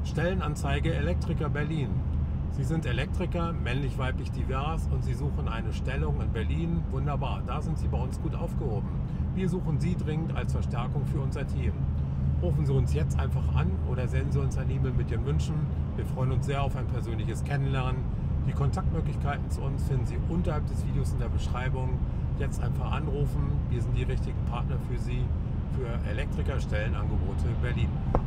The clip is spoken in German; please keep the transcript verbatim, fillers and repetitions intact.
Stellenanzeige Elektriker Berlin. Sie sind Elektriker, männlich, weiblich, divers und Sie suchen eine Stellung in Berlin. Wunderbar, da sind Sie bei uns gut aufgehoben. Wir suchen Sie dringend als Verstärkung für unser Team. Rufen Sie uns jetzt einfach an oder senden Sie uns ein E-Mail mit Ihren Wünschen. Wir freuen uns sehr auf ein persönliches Kennenlernen. Die Kontaktmöglichkeiten zu uns finden Sie unterhalb des Videos in der Beschreibung. Jetzt einfach anrufen. Wir sind die richtigen Partner für Sie für Elektriker-Stellenangebote Berlin.